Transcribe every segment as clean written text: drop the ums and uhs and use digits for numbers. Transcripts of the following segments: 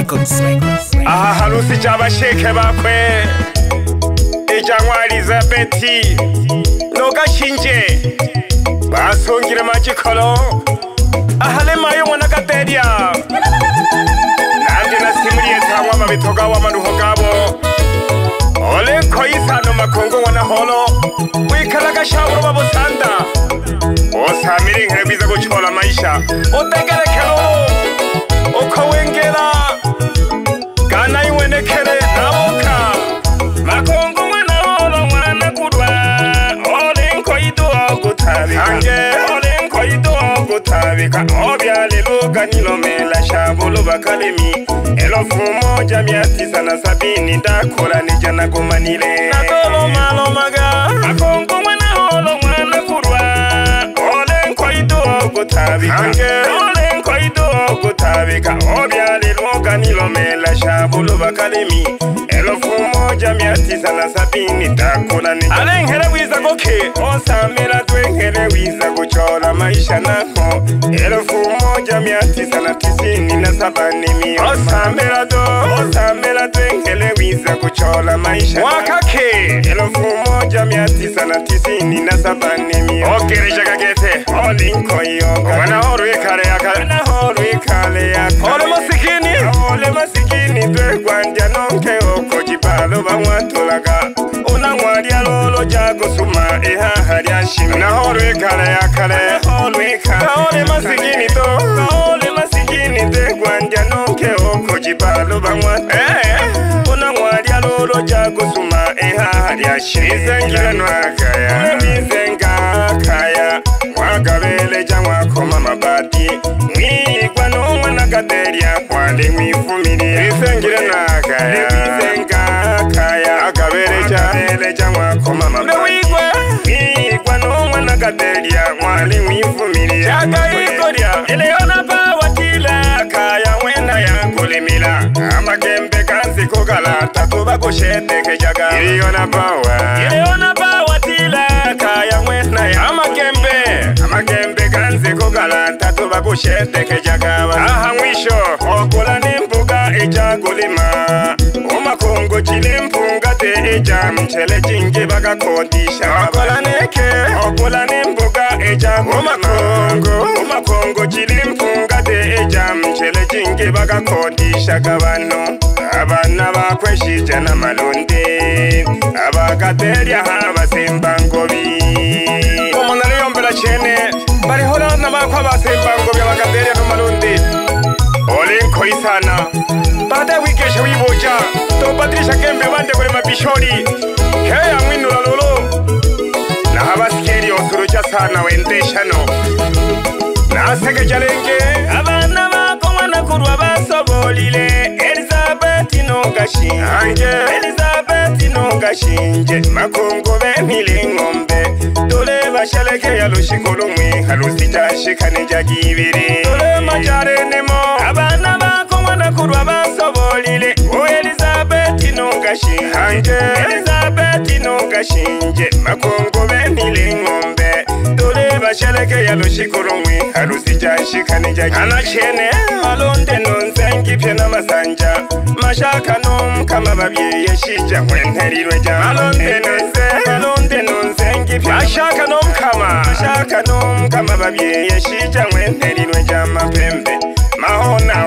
Records. Aha harusi cy'abasheke bakwe ijyanwa Elizabeth no gashinje basongire magikolo ahalema yo mwana kateria nandi nasimuriye tamwa mabitoga wa manuho gabo ole koisano makongo wana holo wikala gashaburo babosanda osamiri nkebiza gucola maisha utegerekero uko wengera kana iwenekere naboka makongo mwana holo mwana kudwa ole nkoido gutabika ole nkoido gutabika obyale luga nilomela shabulo bakalemi elofumo jamiati sana sabini ndakora nijana gomanile nakolo malo maga makongo mwana holo mwana kudwa ole nkoido gutabika ole nkoido gutabika obyale luga nilomela shabulo bakalemi elofumo jamiati sana sabini ndakora nijana alengere wiza goke osamera twengere wiza gucola maisha nako elofumo jamiati sana tisini na sabani mi osamera twengere wiza gucola maisha wakake elofumo jamiati sana tisini na sabani mi okereja gagete olinko yoga wana horwe kale yaka ole masikini twe gwanja nonke oko jibalo bamwatulaga unangwalia lolo jago suma eha ryashimye na horwe kale ole masikini twe gwanja nonke oko jibalo bamwatulaga unangwalia lolo jago suma eha ryashimye izengira kaya mwagabele jangwa koma mabati mwigwa nomwe nakateria kwande mwifumiri izengira kaya agabele jangwa koma mabati mwigwa nomwe nakateria kwande mwifumiri chakaikoria eleona pawatila kaya wena yankulimila amakembe kansi kugalata tuba kusheteke jaga iliona pawatila kaya wena ya amakembe kansi kugalata tuba kusheteke jaga aha mwisho okula nimbuga ejagulima umakongo chilimpunga te eja mchele jingi bagakodisha okula nimbuga ejagulima umakongo chilimpunga te eja mchele jingi bagakodisha gabano abana bakweshije na malonde abagateria habasemba ngobi omona leyombela chene bari hora na bakwa basemba ngobi abagateria no malonde olenko isana bada wikesha wiboja to Patricia Kembe bande kule mabishori heya mwinula lolo na habasikeri osuruja sana wendeshano na sege jalenge abana bako mwana kurwa basobolile Elizabeth no gashinje makongo bemile ngombe dole bashaleke ya lushikolo mwe halusi jashikane jagibiri dole majare nemo abana bako mwana kurwa basobolile Elizabeth no gashinje makongo bemile ngombe dole bashaleke ya lushikolo mwe halusi jashikane jagibiri anachene malonde nonzengi pye na masanja mashaka nom kama babye yeshija wenterirwe ja malonde nonzengi pye mashaka nom kama babye yeshija wenterirwe ja mapembe mahona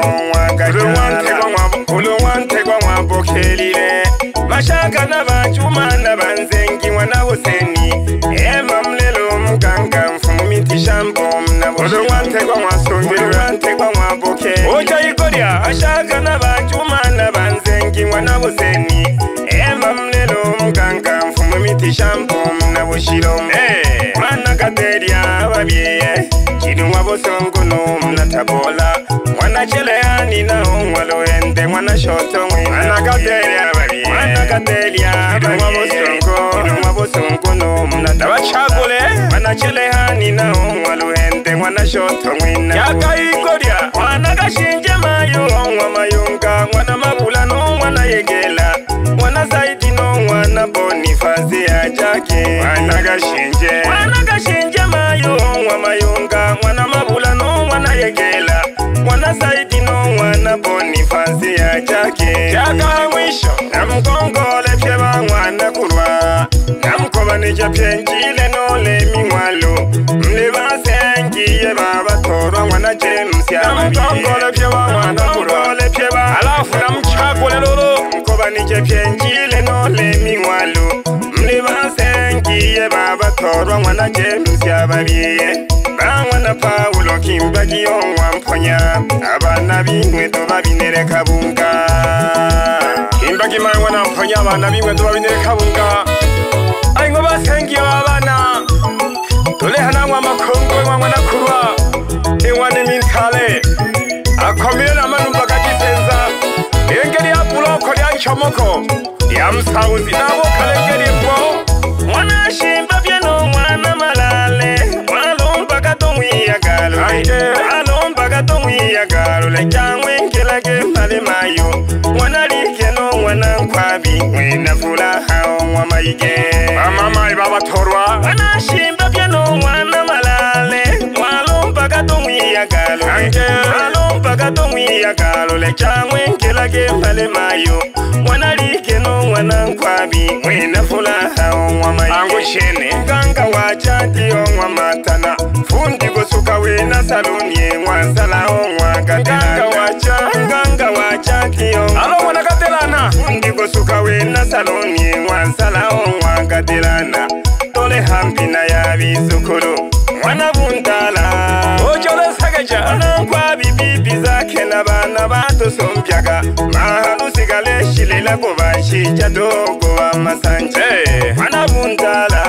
uluwantegwa mwabokelile mashaka n'abajuma n'abanzengi wana Huseni emamlelo muganga mfumu mitisha mbom nabo uluwantegwa mwabokelile ojayigoria mashaka n'abajuma n'abanzengi wana Huseni emamlelo muganga mfumu mitisha mbom nabo shiro mwana kateria babye chidumwa bosongo no mnatabola mwana cheleani na ongwalo ende mwana shoto mwana kateria chidumwa bosongo no mnatabachagule mwana cheleani na ongwalo ende mwana shoto mwina yakaikoria mwana gashinje mayo ongwa mayunga mwana mabula no mwana yegela mwana zaidi no mwana Boniface ajake mwana gashinje mayo ongwa mayunga mwana mabula no mwana yegela mwana zaidi no mwana Boniface namkongole pye bangwana kurwa namkobanije pyenjile nole mingwalo mle basengiye babatorwa mwana James ya namkongole pye bangwana kurwa alafu namchakole lolo mkobanije pyenjile nole mingwalo mle basengiye babatorwa mwana James ya babiye bangwana Paulo kimbagi onwa mponya abana b'inkweto babinereka bunga kimbagi mangwana mponya abana b'inkweto babinereka bunga ari ngo basengiye abana dore hanamwa amakongo mwana kurwa ewane mintale akomeye namanumva kagisenza engeri ya buloko ya nchomoko ya msauzi nabo kalengeri mbo mwana shimba byeno mwana malale walomba katomwiya galo walomba katomwiya galo le jangwe ngelage male mayo mwana likeno mwana nkwabi mwena fulaha mwa maige mama baba torwa mwana shimba byeno mwana malale walomba katomwiya galo walomba katomwiya galo le jangwe ngelage male mayo mwana likeno mwana nkwabi mwena fulaha mwa maige ango chene ganga wachati omwa matana fundi gosuka wena saloni mwansala omwa ganga wachati omwa alo mwana gatelana fundi gosuka wena saloni mwansala omwa gatelana tole hampina ya bisukuru mwana buntala ojole sageja kwa bibi zake na bana bato sompyaga mahalu sigale shilela kubashi chadogo wa masanje mwana buntala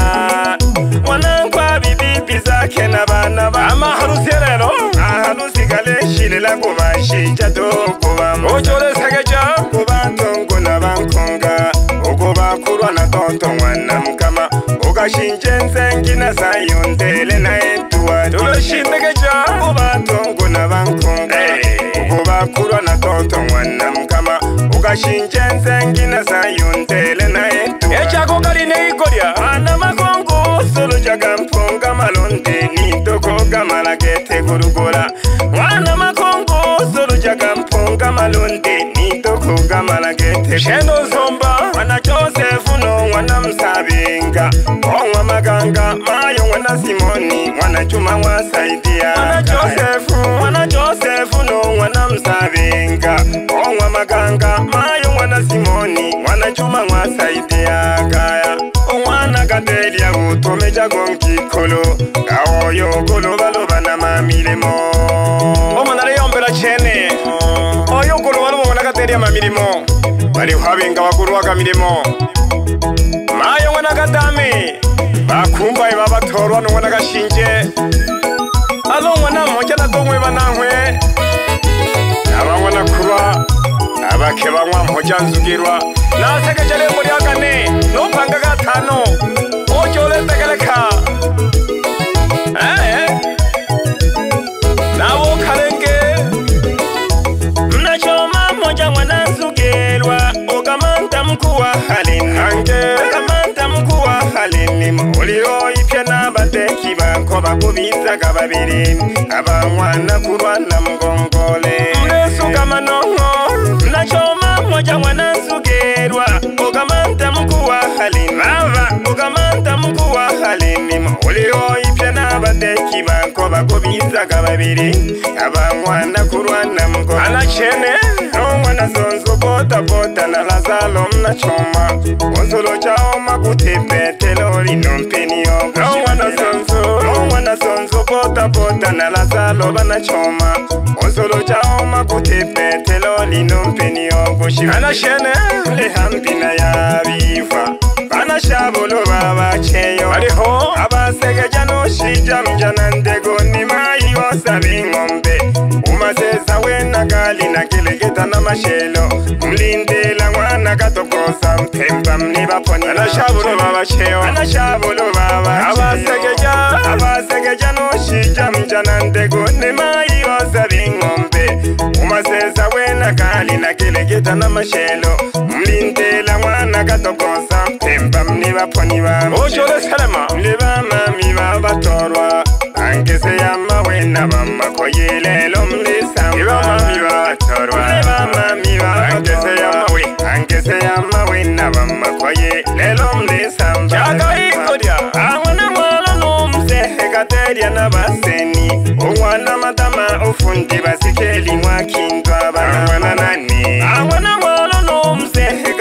mwana kwa bibi zake na bana ba mahalu serero mahalu sigale shilela kubashi chadogo wa masanje ojole sageja kubatongo na bankonga ogoba kurwa na tonto mwana mkama ogashinjenze ngina sayondele na entuwa tuloshindegeja kubatongo na bankonga ogoba kurwa na tonto mwana mkama ogashinjenze ngina sayondele na entuwa echako kaline ikolya ana makongo solo jaga mponga malonde nitoko gamalagete gurugola wana makongo solo jaga mponga malonde nitoko gamalagete shendo zomba wana Joseph no wana msabenga onwa maganga mayo wana Simoni wana Juma wasaidia wana Joseph no wana msabenga onwa maganga mayo wana Simoni wana Juma wasaidia kaya wana gadelia utomeja gonkikolo gaoyo golo baloba na mamilemo omana leyombela chene oyo golo baloba wana gadelia mamilemo bali habenga wakurwaga milimo mayo mwana katame bakumba babatorwa no mwana gashinje alo mwana moja na tomwe banamwe abangwana kurwa abake banywa moja nzugirwa nasekeje muri akane no panga gatano ojole tegeleka nawo kalenge mnachoma moja mwana nzugirwa okamanta mkuwa halini okamanta mkuwa halini muliro ipya n'abateki bako bakubizaga babiri abamwana kurwana mugongole mnesuka manongo mnachoma moja mwana nzugirwa okamanta mkuwa halini okamanta mkuwa halini muliro ipya n'abateki bako bakubizaga babiri abamwana kurwana mugongole anachene mwana zonzo bota na lazalo mnachoma ozolo chao makutepetelo linompeni yogo mwana zonzo bota na lazalo banachoma ozolo chao makutepetelo linompeni yogo anashene lehampina ya bifa banashabolo babacheyo aliho abasegeja no shija mjana ndego ni mayi osabi ngombe umasesa wena gali na kilegeta na mashelo mlindela mwana katokosa mpemba mnibaponi anashabolo baba abasegeja no shija mjana ndego ni mayi osabi ngombe umasesa wena gali na kilegeta na mashelo mlindela mwana katokosa mpemba mnibaponi baba ojole salama mlibama mibabatorwa angese yama wena mama koyelelo mlisa mama mibabatorwa mama mibabatorwa angese yama we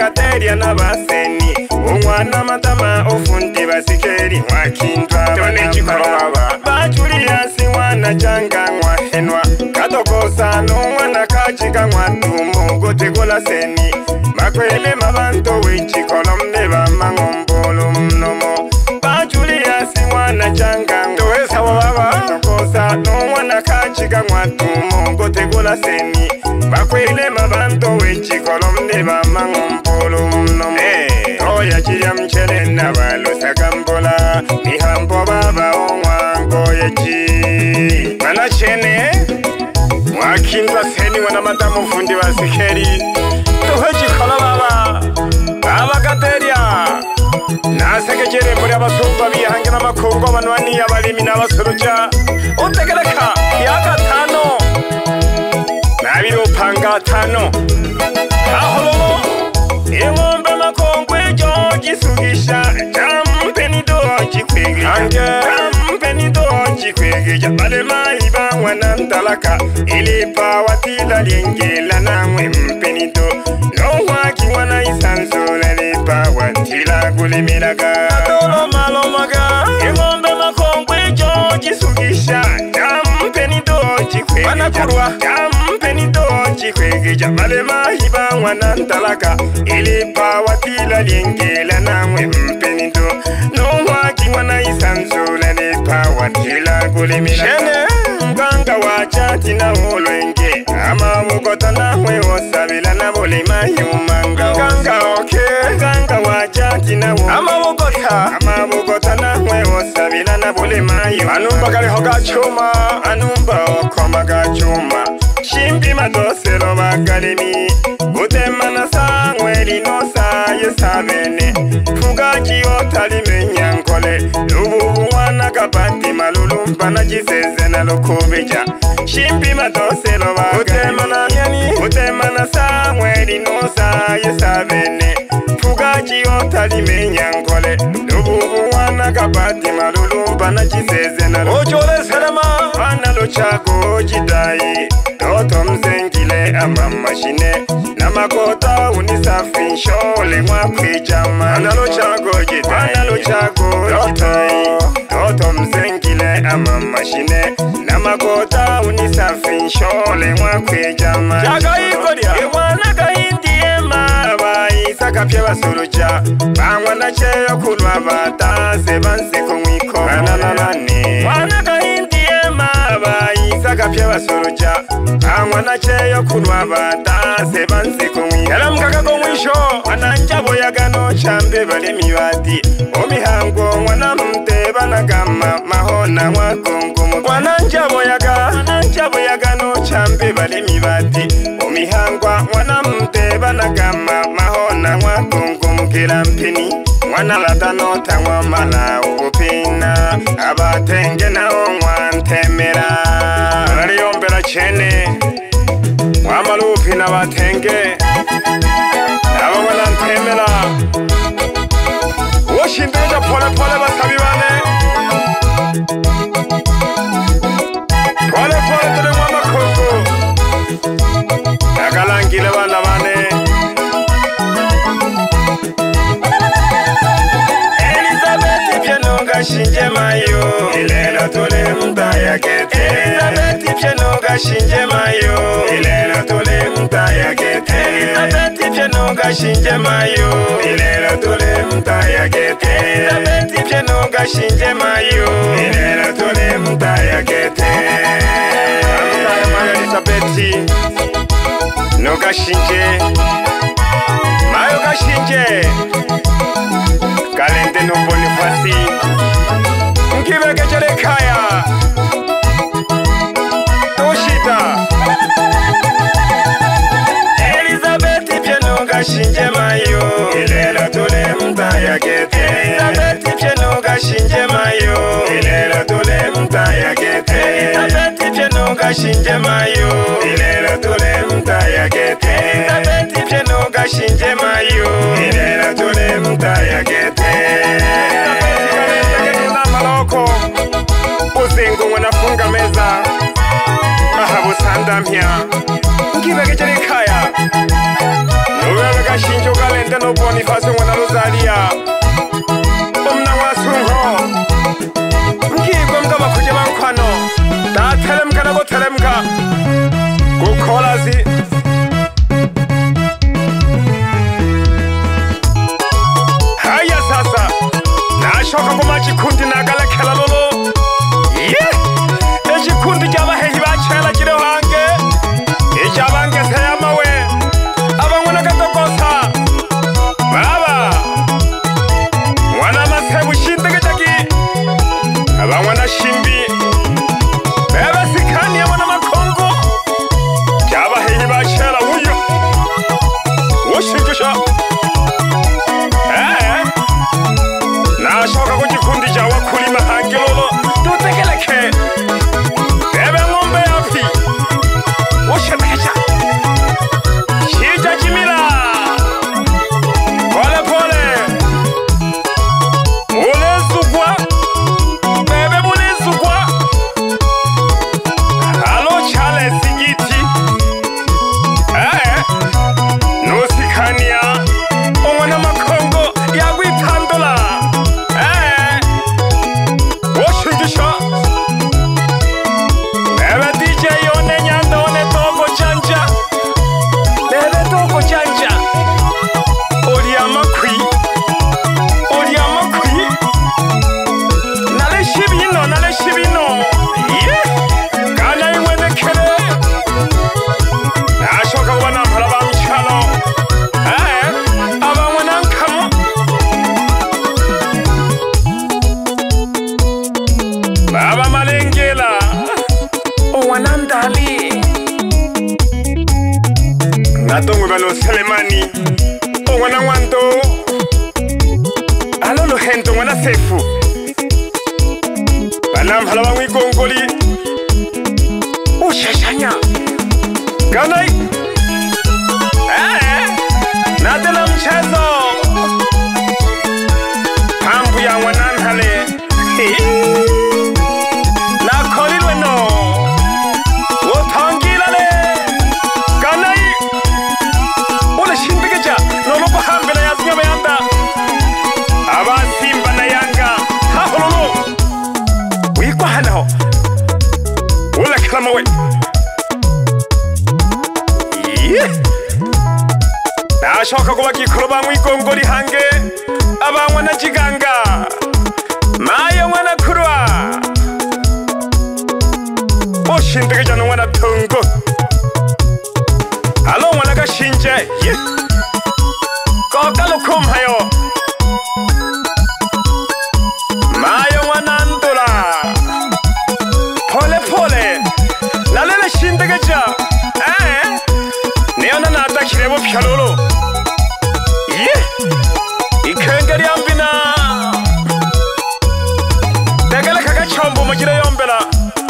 Abagateria n'abaseni umwana matama ufundi basikeri wakindwa banamara Julius wana jangangwa henwa Katokosa n'umwana kachikangwa tumu Gotegola seni Makwele mabanto wichikolomne bamangombolo mnomo Julius wana jangangwa Toesa wababa Katokosa n'umwana kachikangwa tumu Gotegola seni Makwele mabanto wichikolomne bamangombolo mnomo Oya chiria mchele na balosa kambola Mihambo baba onwango yechi Mana chene Mwakindwa seni wana matamu fundi wa sikeri Tuhechi kola baba Abagateria Nasekejere muri abasumba bihange n'amakungo banwani abalimi n'abasoroja Utegereka yakatano Nabirupanga tano Aholo Ingombe makongwe joji sugisha Jampeni doji kwege Jampeni doji kwege Jabale maiba wanantalaka Ilipa watila liengela nangwe mpeni do Nowaki wana isanzula lipa watila gulimiraga Atolo malomaga Ingombe makongwe joji sugisha Jampeni doji kwege Jampeni doji kwege Jabale maiba wanantalaka Ilipa watila liengela nangwe mpenido Nowaki wana isanzula lipa watila gulimiraga Shene mganga wachati na ulwenge Ama mugota nahwe osabila na bole mayumanga Mganga oke Mganga wachati na ulwenge Ama mugota nahwe osabila na bole mayumanga Anumba kaliho gachuma Anumba okoma gachuma Shimbi madoselo bakalemi Gutema na sangwe linosa yesabene Fugaji otalimenya nkole Lubu wana kapati malulumpa na jiseze na lokubeja Shimbi madoselo bakalemi Gutema na sangwe linosa yesabene Fugaji otalimenya nkole Lubu wana kapati malulumpa na jiseze na lokubeja Ojole selema Wana lochako jidai Toto mzengile ama mashine Na makota unisafi shole mwakwijama Analo chago jitai Analo chago jitai Toto mzengile ama mashine Na makota unisafi shole mwakwijama Chaga ikodia Iwana kahindi ema Baisa kapye basuruja Bangwa na cheyo kulwa bata Sebansi kumwiko Anananani Wana kahindi ema Baisa kapye basuruja Bangwa na cheyo kulwa bata Sebansi kumwiko Yala mkaka kumwisho Ananjabo ya gano chambe bale miwati Omihango wana mteba na gama Mahona wakongumu Wananjabo ya gano chambe bale miwati Omihangwa wana mteba na gama Mahona wakongumu kila mpini Wana latano tangwa mala upina Abatenge na onwantemera Naliombela chene Wamalupi na batenge Aba wanantemera Washindanja pole pole basabibane Pole pole tule mwamakungu Nagalangile bana bane Elizabeth Pienoga shinje mayo Ilela tule mtaya kete Elizabeth Pienoga shinje mayo Ilela tule mtaya kete Elizabeth Pienoga shinje mayo Ilela tule mtaya kete Elizabeth Pienoga shinje mayo Ilela tule mtaya kete Elizabeth Noga shinje Mayo gashinje Kalende no Bonifasi Nkibeke jere kaya Toshita Elizabeth Pienoga shinje mayo Ilela tule mtaya kete Elizabeth Pienoga shinje mayo Ilela tule mtaya kete Elizabeth Pienoga shinje mayo Ilela tule mtaya kete Elizabeth Pienoga shinje mayo Ilela tule mtaya kete Maloko Uzingu wanafunga meza Mahabu sanda mpya Nkibeke jere kaya Nuwewe gashinjo kalende Claudia no Boniface wana Rosalia Omna wasunho Ngigwe mgaba kuje bankwano Da telemka na go telemka Gukolazi Haya sasa Nashoka kuma chikundi nagala kela lolo Echikundi jaba hehi bachela jire wange Ijabange sayama we Abangwana katokosa Baba Wana masebu shindege jaki Abangwana shimbi Bebe sikani ya wana makongo Jaba hehi bachela uyo Ushikisha Nashoka kujikundi jawa kulima hangilolo Tutekeleke Bebe ngombe yapi Ushetekecha Shija jimila Pole pole Ulezugwa Bebe mulezugwa Halo chale sigiti Nusikania Omwana makongo Yagwitandola Washigisha Bebe DJ yone nyanda one togo chanja Bebe togo chanja Olia makwi Nale shibino Kana imwene kere Nashoka wana mpalaba mchalo Aba mwana nkamo Baba malengela Owanandali Ngatongo balo Selemani Owana wando Alolo hento wana sefu Banam halawa wikongoli Ushashanya Ganai Nadela mchezo Pambu ya wananhale Na kolilwe no Wotangilale Ganai Ule shimbigeja Noloko hambela ya zinga mayanda Aba simba na yanga Hahololo Wikwa hanaho Ule kalamawe Nashoka kuba kikoroba mwikongoli hange Abangwa na jiganga Mayo mwana kurwa Oshindege no mwana tungo Halo mwana gashinje Kokalo kumhayo Mayo mwana ndula Pole pole Lalele shindege ja Neona nata kirebo pyalolo Ikengeri ambina Tegele kaka chombo mujire yombela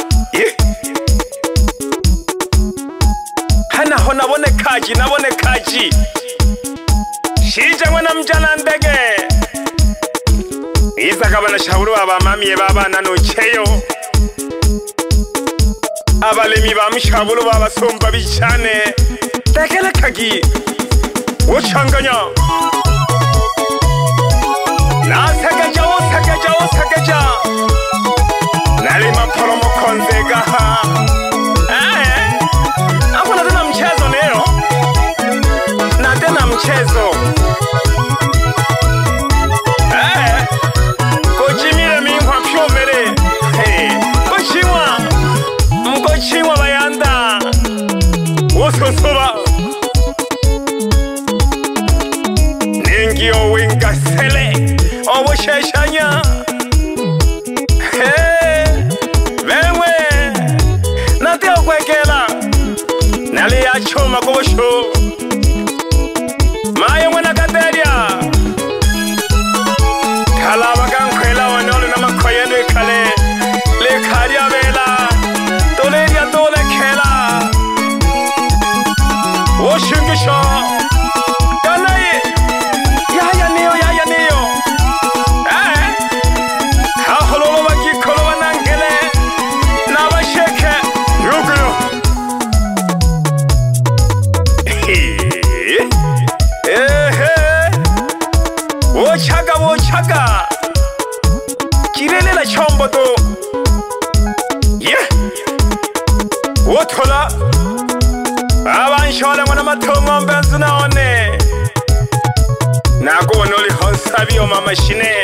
Hana ho nabone kaji Shija mwana mjana ndege Iza kabana shahuru baba mamiye baba nanocheyo Abalemi bamushabulu baba somba bichane Tegele kagi Uchanganya Nasegeja Nalima poromo konzega Ako natena mchezo neo Natena mchezo Kojimire mingwa pyomere Mkochimwa bayanda Wososoba Ningio winga sele Obo sheshanya Venwe Nati okwekela Nali ya choma kosho Mayo mwana kateria Kalaba kankwela wanole na makoyende kale Le karia vela Toleria tole kela Oshingisho Kanai Yaya niyo Hahololo wakikolo wanangele Nabasheke Yukuyo Wochaga Kirelela chombodo Yeah Wotola Abanshole mwana matongo mbenzu naone Nago noli honsabi o mamashine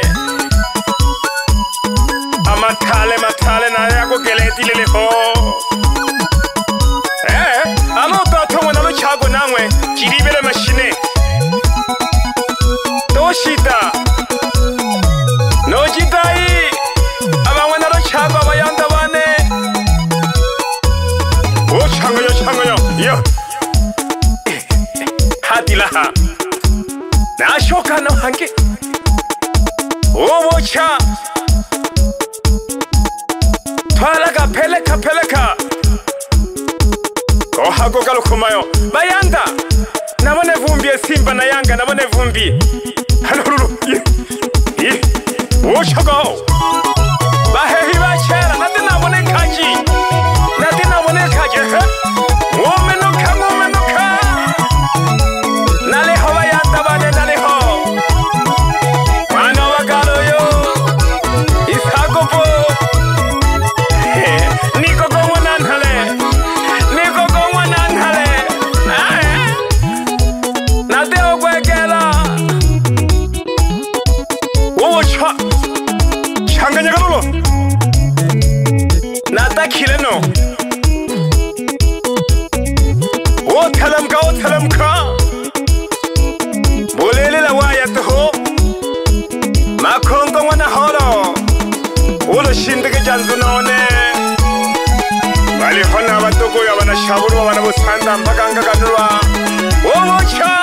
Matale na yako geleti lele ho Alo batongo nalo chago nangwe Kiribele mashine Toshita Nojidai Abangwe nalo chago abayanda bane O chango yo Hadilaha Nashoka no hange O wocha Peleka Kohago galukumayo Bayanda Nabone vumbi Simba na Yanga Nabone vumbi Halururu Wochago Bahehi bachera Nati nabone kaji Nati nabone kaji Womenuka Naleho bayanda bane naleho Mwana wagalo yo Isagopo Niko gongwa nanhale Nateo kwekela Wowo changanya kalulo Natakile no Otalamka Bolele la waya toho Makongo wana holo Ulo shindike janzu none Bali hona batoko ya wana shaburu wa wana busanda mpaka kanurwa Wowocha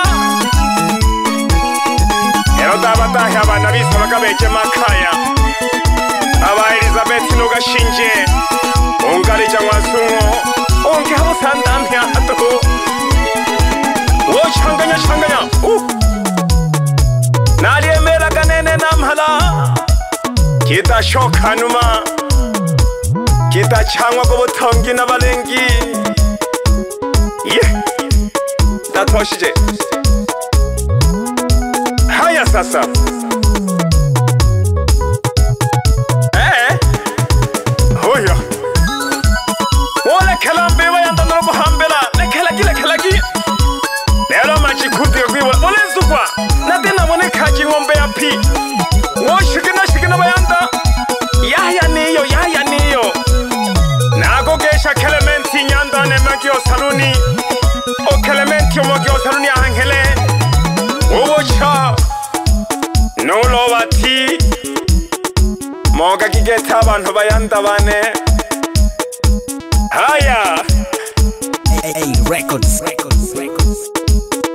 Erota batahi abana bisa bakabeche makaya Aba Elizabeth nuga shinje Ungari jangwa sungo Ungi habu sanda mpya hatuko Wochanganya Nali emera kanene namhala Kita shoka numa Kita changwa kubutongi na balengi Yeah Tatoshije Haya sasa Hoya Wole kalambe wa yanda nrobo hambela Lekelagi Nero machi kuti kwiwa Wole nzukwa Natina mwone kaji ngombe ya pi Wo shikina bayanda Yahya niyo Nago gesha Clementi nyanda ne magio saluni O Clementi magio saluni ahangele Owocha Nolo wati Moga kigeta abantu bayanda bane Haya Records